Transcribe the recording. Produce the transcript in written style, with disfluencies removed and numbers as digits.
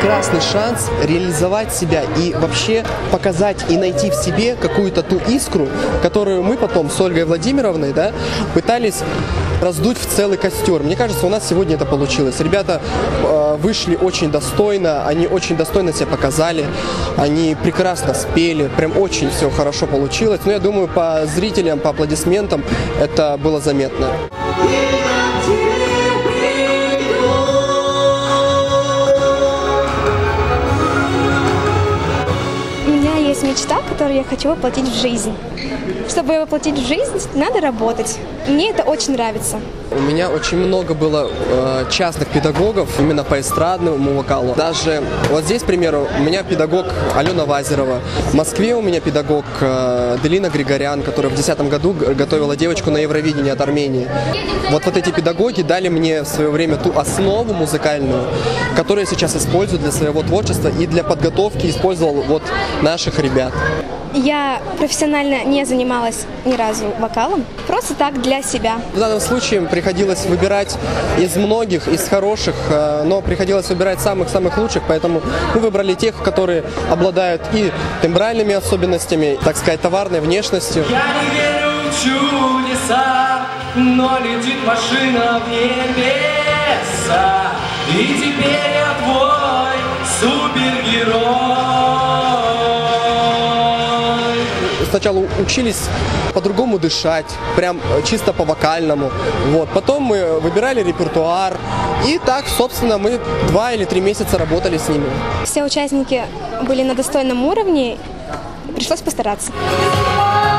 прекрасный шанс реализовать себя и вообще показать и найти в себе какую-то ту искру, которую мы потом с Ольгой Владимировной, да, пытались раздуть в целый костер. Мне кажется, у нас сегодня это получилось. Ребята вышли очень достойно, они очень достойно себя показали, они прекрасно спели, прям очень все хорошо получилось. Но я думаю, по зрителям, по аплодисментам это было заметно. У меня есть мечта, которую я хочу воплотить в жизнь. Чтобы воплотить в жизнь, надо работать. Мне это очень нравится. У меня очень много было частных педагогов именно по эстрадному вокалу. Даже вот здесь, к примеру, у меня педагог Алена Вазерова. В Москве у меня педагог Делина Григорян, которая в 2010 году готовила девочку на Евровидении от Армении. Вот эти педагоги дали мне в свое время ту основу музыкальную, которую я сейчас использую для своего творчества и для подготовки использовал вот наших ребят. Я профессионально не занималась ни разу вокалом, просто так для себя. В данном случае приходилось выбирать из многих, из хороших, но приходилось выбирать самых-самых лучших, поэтому мы выбрали тех, которые обладают и тембральными особенностями, так сказать, товарной внешностью. Я не верю в чудеса, но летит машина в небеса, и теперь я твой супергерой. Сначала учились по-другому дышать, прям чисто по-вокальному. Вот. Потом мы выбирали репертуар. И так, собственно, мы 2 или 3 месяца работали с ними. Все участники были на достойном уровне, пришлось постараться.